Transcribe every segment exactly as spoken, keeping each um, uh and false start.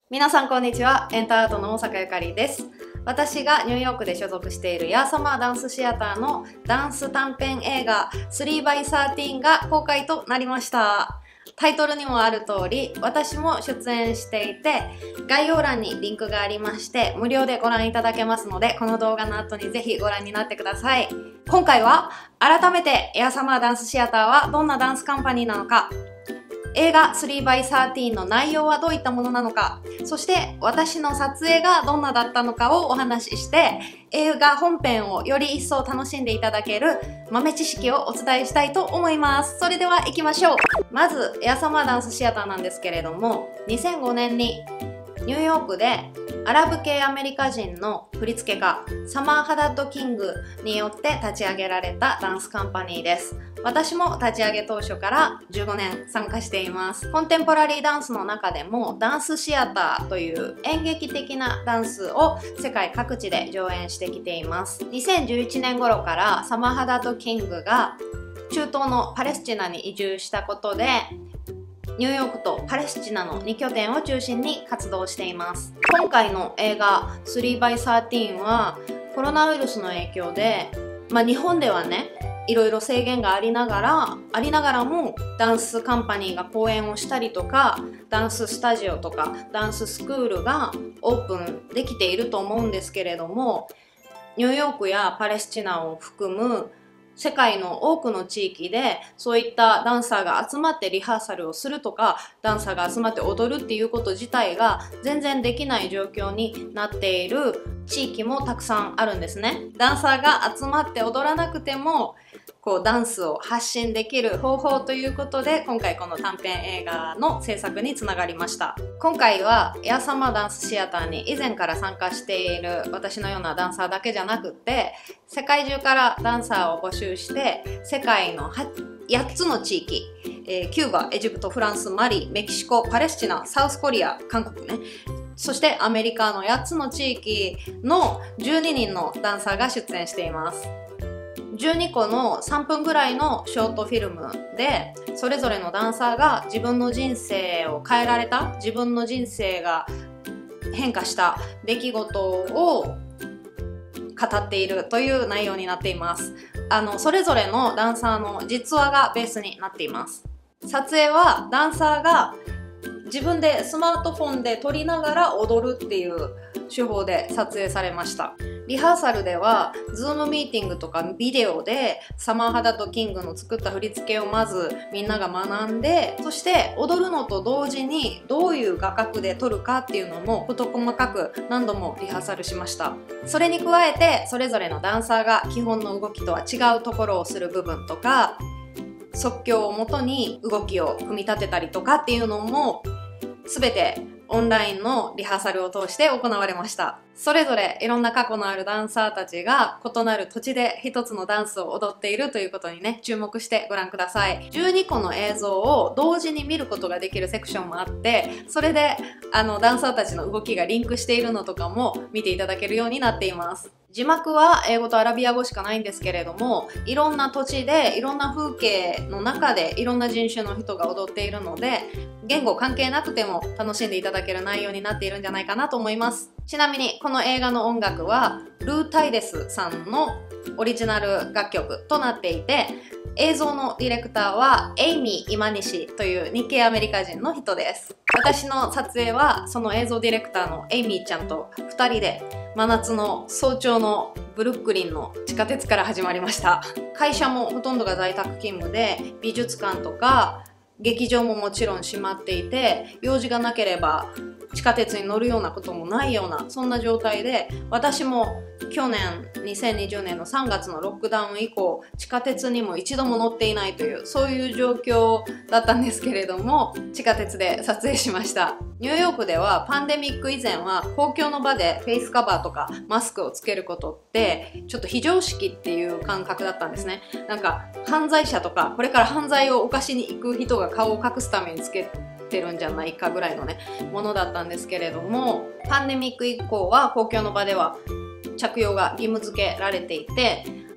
皆さんこんにちは。エンターアートの大阪ゆかりです。私がニューヨークで所属しているヤーサマーダンスシアターのダンス短編映画 スリーバイサーティーン が公開となりました。タイトルにもある通り、私も出演していて、概要欄にリンクがありまして、無料でご覧いただけますので、この動画の後にぜひご覧になってください。今回は、改めてヤーサマーダンスシアターはどんなダンスカンパニーなのか、映画 スリーバイサーティーン の内容はどういったものなのか、そして私の撮影がどんなだったのかをお話しして、映画本編をより一層楽しんでいただける豆知識をお伝えしたいと思います。それでは行きましょう。まず、ヤーサマーダンスシアターなんですけれども、にせんごねんにニューヨークでアラブ系アメリカ人の振付家サマー・ハダッド・キングによって立ち上げられたダンスカンパニーです。私も立ち上げ当初からじゅうごねん参加しています。コンテンポラリーダンスの中でもダンスシアターという演劇的なダンスを世界各地で上演してきています。にせんじゅういちねん頃からサマー・ハダッド・キングが中東のパレスチナに移住したことでニューヨークとパレスチナのに拠点を中心に活動しています。今回の映画 スリーバイサーティーン はコロナウイルスの影響で、まあ、日本ではねいろいろ制限がありながらありながらもダンスカンパニーが公演をしたりとかダンススタジオとかダンススクールがオープンできていると思うんですけれども、ニューヨークやパレスチナを含む世界の多くの地域でそういったダンサーが集まってリハーサルをするとかダンサーが集まって踊るっていうこと自体が全然できない状況になっている地域もたくさんあるんですね。ダンサーが集まって踊らなくてもこうダンスを発信できる方法ということで今回この短編映画の制作につながりました。今回はヤーサマーダンスシアターに以前から参加している私のようなダンサーだけじゃなくって世界中からダンサーを募集して世界のやっつの地域、えー、キューバ、エジプト、フランス、マリ、メキシコ、パレスチナ、サウスコリア、韓国ね、そしてアメリカのやっつの地域のじゅうににんのダンサーが出演しています。じゅうにこのさんぷんぐらいのショートフィルムでそれぞれのダンサーが自分の人生を変えられた自分の人生が変化した出来事を語っているという内容になっています。あのそれぞれのダンサーの実話がベースになっています。撮影はダンサーが自分でスマートフォンで撮りながら踊るっていう手法で撮影されました。リハーサルでは Zoom ミーティングとかビデオでサマー・ハダッド・キングの作った振り付けをまずみんなが学んで、そして踊るのと同時にどういう画角で撮るかっていうのも事細かく何度もリハーサルしました。それに加えてそれぞれのダンサーが基本の動きとは違うところをする部分とか即興をもとに動きを組み立てたりとかっていうのも全てオンラインのリハーサルを通して行われました。それぞれいろんな過去のあるダンサーたちが異なる土地で一つのダンスを踊っているということにね、注目してご覧ください。じゅうにこの映像を同時に見ることができるセクションもあって、それであのダンサーたちの動きがリンクしているのとかも見ていただけるようになっています。字幕は英語とアラビア語しかないんですけれども、いろんな土地でいろんな風景の中でいろんな人種の人が踊っているので、言語関係なくても楽しんでいただける内容になっているんじゃないかなと思います。ちなみにこの映画の音楽はルー・タイデスさんのオリジナル楽曲となっていて、映像のディレクターはエイミー・イマニシという日系アメリカ人の人です。私の撮影はその映像ディレクターのエイミーちゃんとふたりで真夏の早朝のブルックリンの地下鉄から始まりました。会社もほとんどが在宅勤務で美術館とか劇場ももちろん閉まっていて用事がなければ地下鉄に乗るようなこともないようなそんな状態で、私も去年にせんにじゅうねんのさんがつのロックダウン以降地下鉄にも一度も乗っていないというそういう状況だったんですけれども、地下鉄で撮影しました。ニューヨークではパンデミック以前は公共の場でフェイスカバーとかマスクをつけることってちょっと非常識っていう感覚だったんですね。なんか犯罪者とかこれから犯罪を犯しに行く人が顔を隠すためにつけてるんじゃないかぐらいのねものだったんですけれども、パンデミック以降は公共の場では着用が義務付けられていて、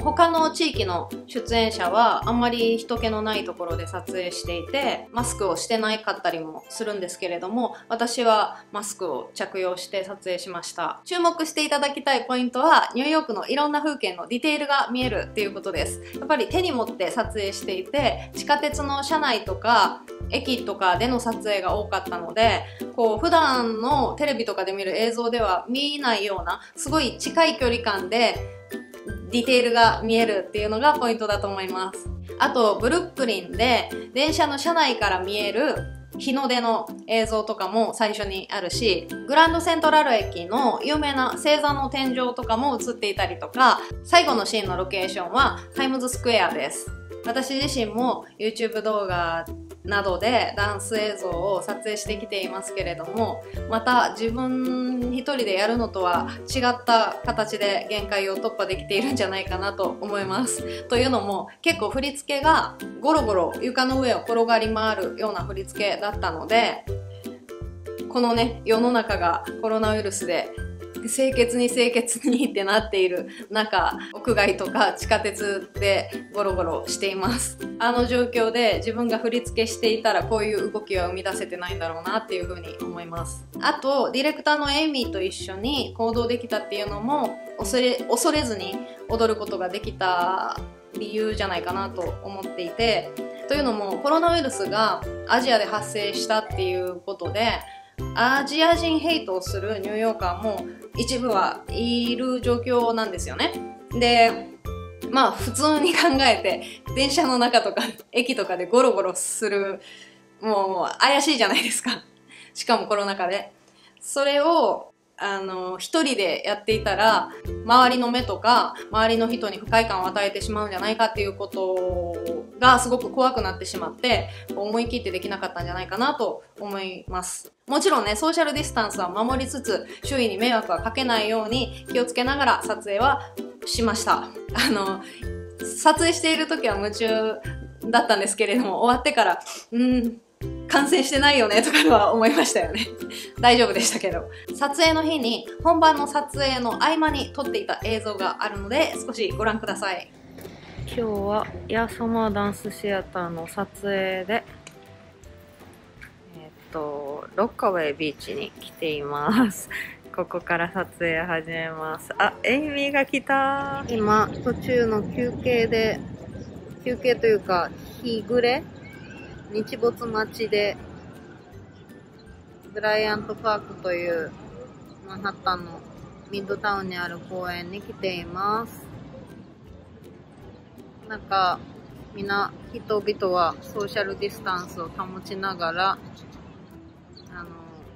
他の地域の出演者はあんまり人気のないところで撮影していて、マスクをしてなかったりもするんですけれども、私はマスクを着用して撮影しました。注目していただきたいポイントは、ニューヨークのいろんな風景のディテールが見えるっていうことです。やっぱり手に持って撮影していて、地下鉄の車内とか駅とかでの撮影が多かったので、こう普段のテレビとかで見る映像では見ないようなすごい近い距離感でディテールが見えるっていうのがポイントだと思います。あとブルックリンで電車の車内から見える日の出の映像とかも最初にあるし、グランドセントラル駅の有名な星座の天井とかも映っていたりとか、最後のシーンのロケーションはタイムズスクエアです。私自身も YouTube 動画などでダンス映像を撮影してきていますけれども、また自分一人でやるのとは違った形で限界を突破できているんじゃないかなと思います。というのも、結構振り付けがゴロゴロ床の上を転がり回るような振り付けだったので、このね、世の中がコロナウイルスで清潔に清潔にってなっている中、屋外とか地下鉄でゴロゴロしています。あの状況で自分が振り付けしていたらこういう動きは生み出せてないんだろうなっていうふうに思います。あとディレクターのエイミーと一緒に行動できたっていうのも、恐れ恐れずに踊ることができた理由じゃないかなと思っていて、というのもコロナウイルスがアジアで発生したっていうことで、アジア人ヘイトをするニューヨーカーも一部はいる状況なんですよね。で、まあ普通に考えて電車の中とか駅とかでゴロゴロする、もう怪しいじゃないですか。しかもコロナ禍で。それをあの一人でやっていたら、周りの目とか周りの人に不快感を与えてしまうんじゃないかっていうことがすごく怖くなってしまって、思い切ってできなかったんじゃないかなと思います。もちろんね、ソーシャルディスタンスは守りつつ、周囲に迷惑はかけないように気をつけながら撮影はしました。あの撮影している時は夢中だったんですけれども、終わってからうーん完成してないよねとかは思いましたよね。大丈夫でしたけど。撮影の日に本番の撮影の合間に撮っていた映像があるので、少しご覧ください。今日はヤーサマーダンスシアターの撮影で、えっとロッカウェイビーチに来ています。ここから撮影始めます。あ、エイミーが来た。今途中の休憩で、休憩というか日暮れ、日没待ちでブライアントパークというマンハッタンのミッドタウンにある公園に来ています。なんかみんな人々はソーシャルディスタンスを保ちながら、あの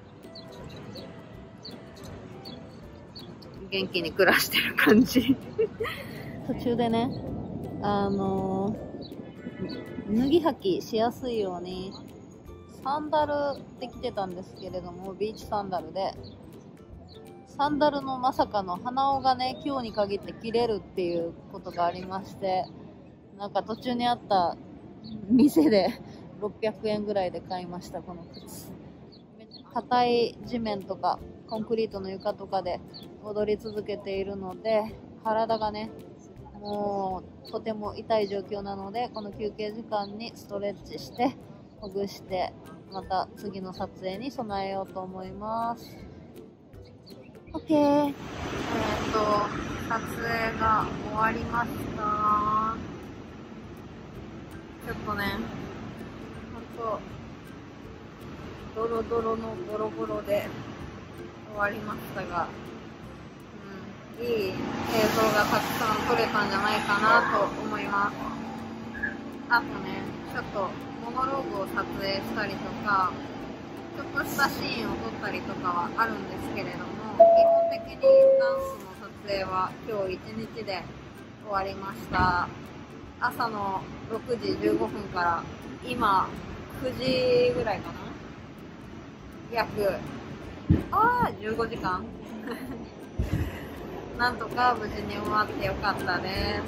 元気に暮らしてる感じ。途中でね、あの脱ぎ履きしやすいようにサンダルで着てたんですけれども、ビーチサンダルで、サンダルのまさかの鼻緒がね、今日に限って切れるっていうことがありまして、なんか途中にあった店でろっぴゃくえんぐらいで買いました。この靴、硬い地面とかコンクリートの床とかで踊り続けているので、体がねもうとても痛い状況なので、この休憩時間にストレッチしてほぐして、また次の撮影に備えようと思います。 OK。 えっと撮影が終わりました。ちょっとね、ほんとドロドロのゴロゴロで終わりましたが、いい映像がたくさん撮れたんじゃないかなと思います。あとね、ちょっとモノローグを撮影したりとか、ちょっとしたシーンを撮ったりとかはあるんですけれども、基本的にダンスの撮影は今日一日で終わりました。朝のろくじじゅうごふんから今くじぐらいかな、約あーじゅうごじかんなんとか無事に終わってよかったです。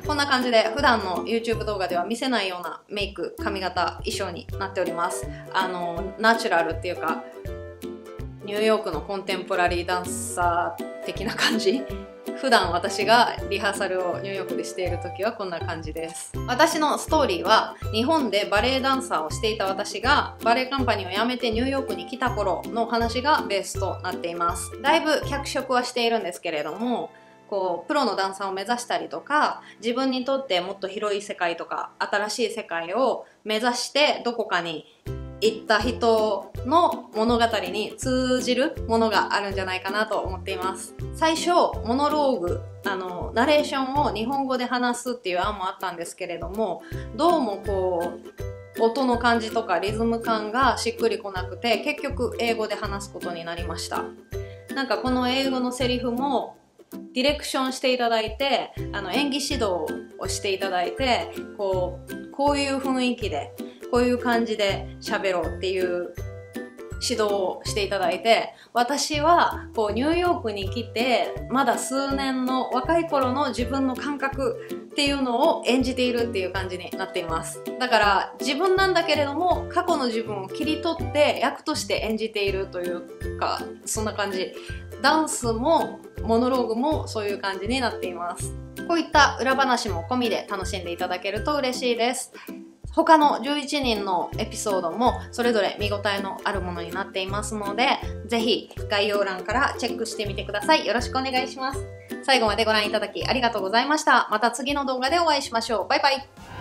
こんな感じで普段の YouTube 動画では見せないようなメイク、髪型、衣装になっております。あのナチュラルっていうか、ニューヨークのコンテンポラリーダンサー的な感じ、 普段私がリハーサルをニューヨークでしている時はこんな感じです。私のストーリーは、日本でバレエダンサーをしていた私がバレエカンパニーを辞めてニューヨークに来た頃の話がベースとなっています。だいぶ脚色はしているんですけれども、こうプロのダンサーを目指したりとか、自分にとってもっと広い世界とか新しい世界を目指してどこかに行った人の物語に通じるものがあるんじゃないかなと思っています。最初モノローグ、あのナレーションを日本語で話すっていう案もあったんですけれども、どうもこう音の感じとかリズム感がしっくりこなくて、結局英語で話すことになりました。なんかこの英語のセリフもディレクションしていただいて、あの演技指導をしていただいて、こうこういう雰囲気でこういう感じで喋ろうっていう指導をしていただいて、私はこうニューヨークに来てまだ数年の若い頃の自分の感覚っていうのを演じているっていう感じになっています。だから自分なんだけれども、過去の自分を切り取って役として演じているというか、そんな感じ。ダンスもモノローグもそういう感じになっています。こういった裏話も込みで楽しんでいただけると嬉しいです。他のじゅういちにんのエピソードもそれぞれ見応えのあるものになっていますので、ぜひ概要欄からチェックしてみてください。よろしくお願いします。最後までご覧いただきありがとうございました。また次の動画でお会いしましょう。バイバイ。